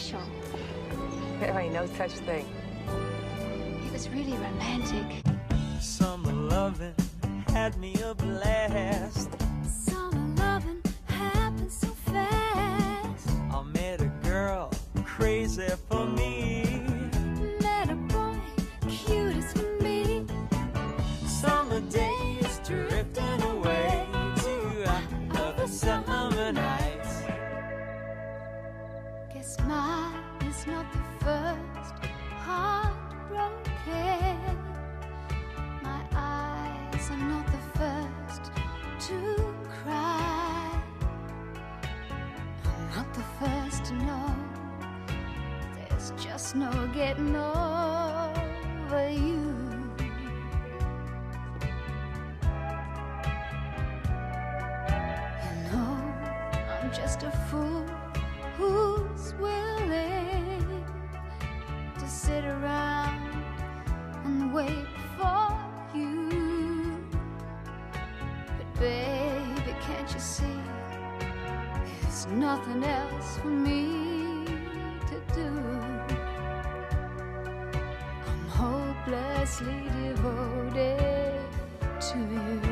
special. There ain't no such thing. It was really romantic. Summer loving had me a blast. Summer loving happened so fast. I met a girl crazy for me. Met a boy cute as can be. Summer days drifting away to other summer nights. Guess mine is not the first heartbroken. My eyes are not the first to cry. I'm not the first to know. There's just no getting over you. You know, I'm just a fool who's willing to sit around and wait for you. But baby, can't you see, there's nothing else for me to do. I'm hopelessly devoted to you.